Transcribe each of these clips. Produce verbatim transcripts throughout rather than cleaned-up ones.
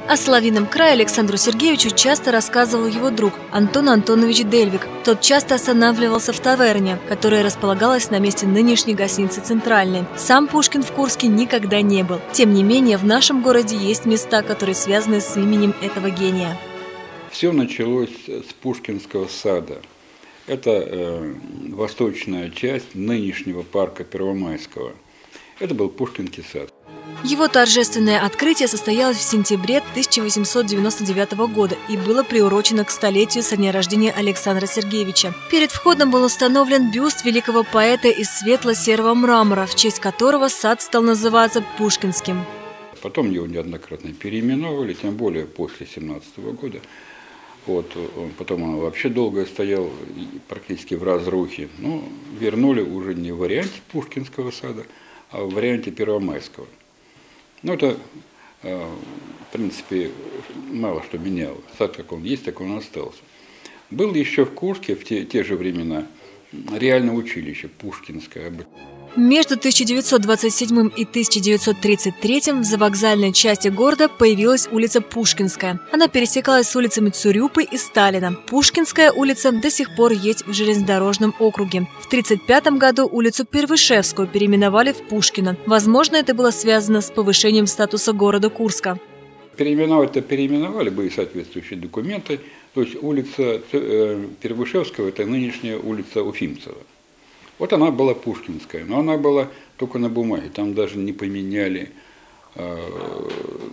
О Соловьином крае Александру Сергеевичу часто рассказывал его друг Антон Антонович Дельвик. Тот часто останавливался в таверне, которая располагалась на месте нынешней гостиницы «Центральной». Сам Пушкин в Курске никогда не был. Тем не менее, в нашем городе есть места, которые связаны с именем этого гения. Все началось с Пушкинского сада. Это э, восточная часть нынешнего парка Первомайского. Это был Пушкинский сад. Его торжественное открытие состоялось в сентябре тысяча восемьсот девяносто девятого года и было приурочено к столетию со дня рождения Александра Сергеевича. Перед входом был установлен бюст великого поэта из светло-серого мрамора, в честь которого сад стал называться Пушкинским. Потом его неоднократно переименовали, тем более после семнадцатого года. Вот, потом он вообще долго стоял практически в разрухе. Но вернули уже не в варианте Пушкинского сада, а в варианте Первомайского. Ну, это, в принципе, мало что меняло. Сад, как он есть, так он остался. Был еще в Курске в те, те же времена реальное училище Пушкинское. Между тысяча девятьсот двадцать седьмым и тысяча девятьсот тридцать третьим в завокзальной части города появилась улица Пушкинская. Она пересекалась с улицами Цурюпы и Сталина. Пушкинская улица до сих пор есть в железнодорожном округе. В тридцать пятом году улицу Первышевскую переименовали в Пушкина. Возможно, это было связано с повышением статуса города Курска. Переименовать-то переименовали, были соответствующие документы. То есть улица Первышевского – это нынешняя улица Уфимцева. Вот она была Пушкинская, но она была только на бумаге, там даже не поменяли э,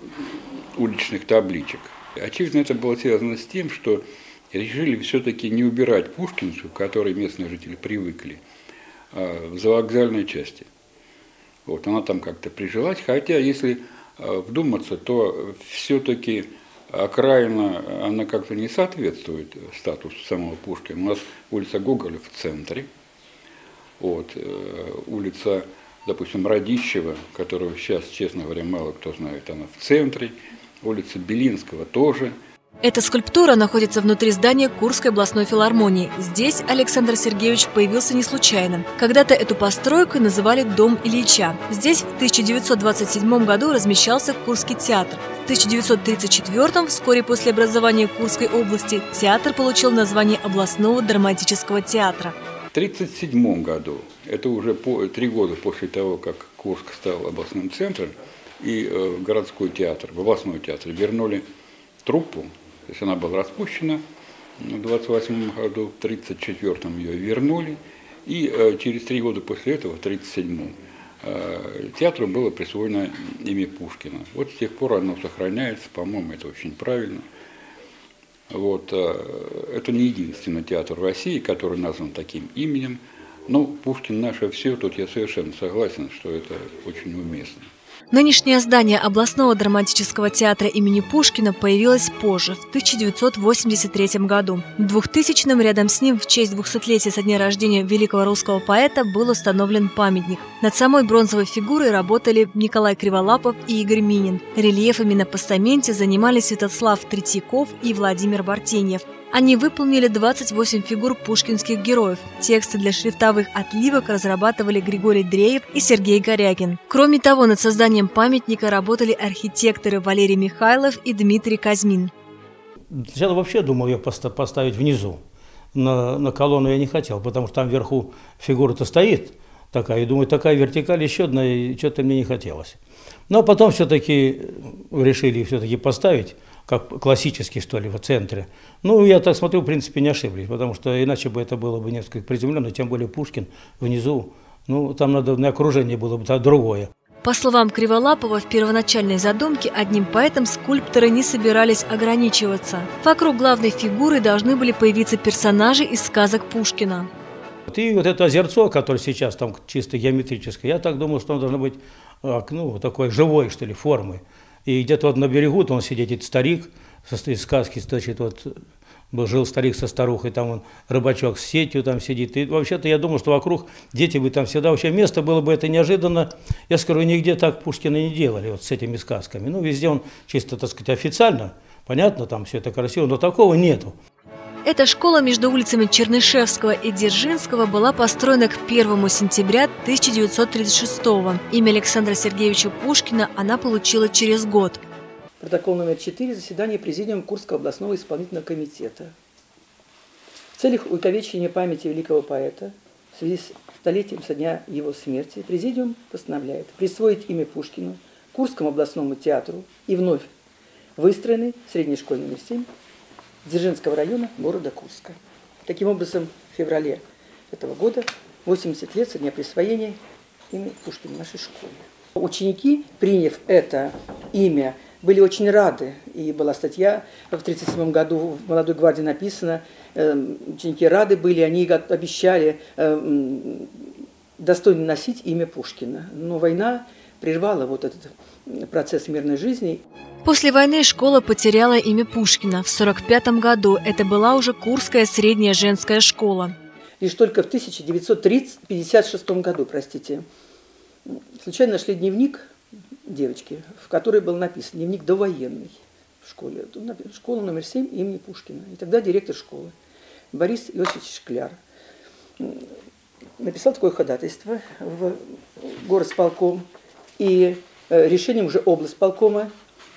уличных табличек. Очевидно, это было связано с тем, что решили все-таки не убирать Пушкинскую, к которой местные жители привыкли, э, в завокзальной части. Вот, она там как-то прижилась, хотя, если э, вдуматься, то все-таки окраина, она как-то не соответствует статусу самого Пушкина. У нас улица Гоголя в центре. Вот, э, улица, допустим, Радищева, которую сейчас, честно говоря, мало кто знает, она в центре. Улица Белинского тоже. Эта скульптура находится внутри здания Курской областной филармонии. Здесь Александр Сергеевич появился не случайно. Когда-то эту постройку называли «Дом Ильича». Здесь в тысяча девятьсот двадцать седьмом году размещался Курский театр. В тысяча девятьсот тридцать четвёртом, вскоре после образования Курской области, театр получил название областного драматического театра. В тысяча девятьсот тридцать седьмом году, это уже по, три года после того, как Курск стал областным центром, и э, городской театр, в областной театр вернули труппу, то есть она была распущена в двадцать восьмом году, в тридцать четвёртом ее вернули, и э, через три года после этого, в тридцать седьмом, э, театру было присвоено имя Пушкина. Вот с тех пор оно сохраняется, по-моему, это очень правильно. Вот, это не единственный театр в России, который назван таким именем. Но Пушкин наше все, тут я совершенно согласен, что это очень уместно. Нынешнее здание областного драматического театра имени Пушкина появилось позже, в тысяча девятьсот восемьдесят третьем году. В двухтысячном рядом с ним в честь двухсотлетия со дня рождения великого русского поэта был установлен памятник. Над самой бронзовой фигурой работали Николай Криволапов и Игорь Минин. Рельефами на постаменте занимались Святослав Третьяков и Владимир Бартеньев. Они выполнили двадцать восемь фигур пушкинских героев. Тексты для шрифтовых отливок разрабатывали Григорий Дреев и Сергей Горягин. Кроме того, над созданием памятника работали архитекторы Валерий Михайлов и Дмитрий Казьмин. Сначала вообще думал ее поставить внизу. На, на колонну я не хотел, потому что там вверху фигура-то стоит такая. И думаю, такая вертикаль еще одна, и что-то мне не хотелось. Но потом все-таки решили все-таки поставить, как классический, что ли, в центре. Ну, я так смотрю, в принципе, не ошиблись, потому что иначе бы это было бы несколько приземленно, тем более Пушкин внизу. Ну, там надо на окружение было бы другое. По словам Криволапова, в первоначальной задумке одним поэтом скульпторы не собирались ограничиваться. Вокруг главной фигуры должны были появиться персонажи из сказок Пушкина. И вот это озерцо, которое сейчас там чисто геометрическое, я так думал, что оно должно быть, ну, такой живой, что ли, формы. И где-то вот на берегу он сидит, этот старик, из сказки, значит, вот был, жил старик со старухой, там он рыбачок с сетью там сидит. И вообще-то я думал, что вокруг дети бы там всегда, вообще место было бы это неожиданно. Я скажу, нигде так Пушкина не делали, вот с этими сказками. Ну, везде он чисто, так сказать, официально, понятно, там все это красиво, но такого нету. Эта школа между улицами Чернышевского и Дзержинского была построена к первому сентября тысяча девятьсот тридцать шестого. Имя Александра Сергеевича Пушкина она получила через год. Протокол номер четыре. Заседание Президиума Курского областного исполнительного комитета. В целях увековечения памяти великого поэта в связи с столетием со дня его смерти Президиум постановляет присвоить имя Пушкину Курскому областному театру и вновь выстроенный средней школе номер семь Дзержинского района города Курска. Таким образом, в феврале этого года восемьдесят лет со дня присвоения имени Пушкина в нашей школе. Ученики, приняв это имя, были очень рады. И была статья в тридцать седьмом году в «Молодой гвардии» написано, э, ученики рады были, они обещали э, достойно носить имя Пушкина. Но война прервала вот этот процесс мирной жизни. После войны школа потеряла имя Пушкина. В сорок пятом году это была уже Курская средняя женская школа. Лишь только в тысяча девятьсот пятьдесят шестом году, простите, случайно нашли дневник девочки, в которой был написан дневник довоенный в школе. Школа номер семь имени Пушкина. И тогда директор школы Борис Иосифович Шкляр написал такое ходатайство в горосполком. И решением уже облсполкома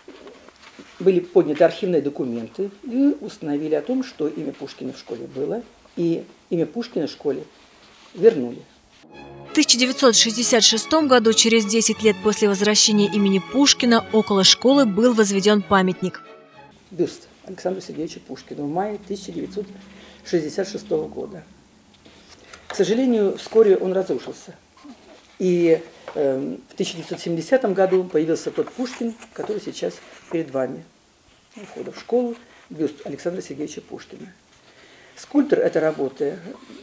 были подняты архивные документы и установили о том, что имя Пушкина в школе было, и имя Пушкина в школе вернули. В тысяча девятьсот шестьдесят шестом году, через десять лет после возвращения имени Пушкина, около школы был возведен памятник. Бюст Александру Сергеевичу Пушкину в мае тысяча девятьсот шестьдесят шестого года. К сожалению, вскоре он разрушился. И э, в тысяча девятьсот семидесятом году появился тот Пушкин, который сейчас перед вами. У входа в школу бюст Александра Сергеевича Пушкина. Скульптор этой работы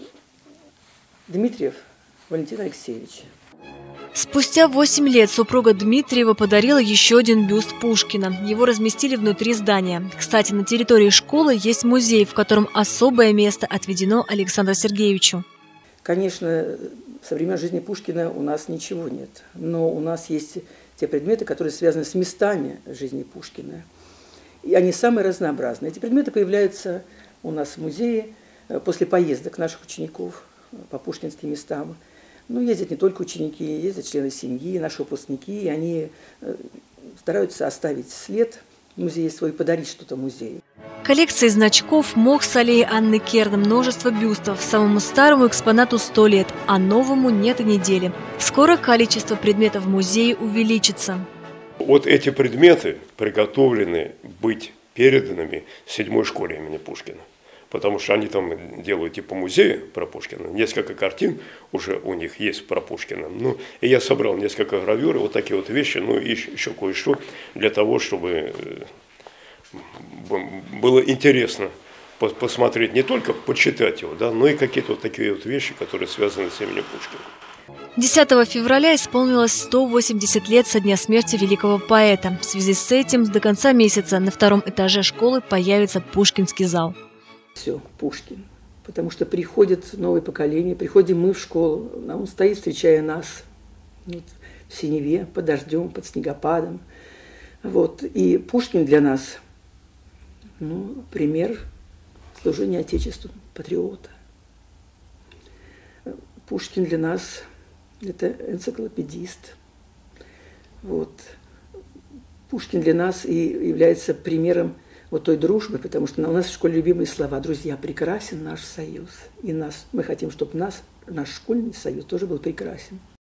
Дмитриев Валентин Алексеевич. Спустя восемь лет супруга Дмитриева подарила еще один бюст Пушкина. Его разместили внутри здания. Кстати, на территории школы есть музей, в котором особое место отведено Александру Сергеевичу. Конечно, со времен жизни Пушкина у нас ничего нет, но у нас есть те предметы, которые связаны с местами жизни Пушкина. И они самые разнообразные. Эти предметы появляются у нас в музее после поездок наших учеников по пушкинским местам. Ну, ездят не только ученики, ездят члены семьи, наши выпускники, и они стараются оставить след в музее свой, подарить что-то музею. Коллекции значков, мох с аллеи Анны Керн, множество бюстов. Самому старому экспонату сто лет, а новому нет и недели. Скоро количество предметов в музее увеличится. Вот эти предметы приготовлены быть переданными седьмой школе имени Пушкина. Потому что они там делают типа музея про Пушкина. Несколько картин уже у них есть про Пушкина. Ну, и я собрал несколько гравюр, вот такие вот вещи, ну и еще кое-что для того, чтобы было интересно посмотреть, не только почитать его, да, но и какие-то вот такие вот вещи, которые связаны с именем Пушкина. десятого февраля исполнилось сто восемьдесят лет со дня смерти великого поэта. В связи с этим до конца месяца на втором этаже школы появится Пушкинский зал. Все, Пушкин. Потому что приходит новое поколение, приходим мы в школу, а он стоит, встречая нас вот, в синеве, под дождем, под снегопадом. Вот. И Пушкин для нас, ну, пример служения Отечеству, патриота. Пушкин для нас – это энциклопедист. Вот. Пушкин для нас и является примером вот той дружбы, потому что у нас в школе любимые слова: друзья, прекрасен наш союз. И нас, мы хотим, чтобы нас, наш школьный союз тоже был прекрасен.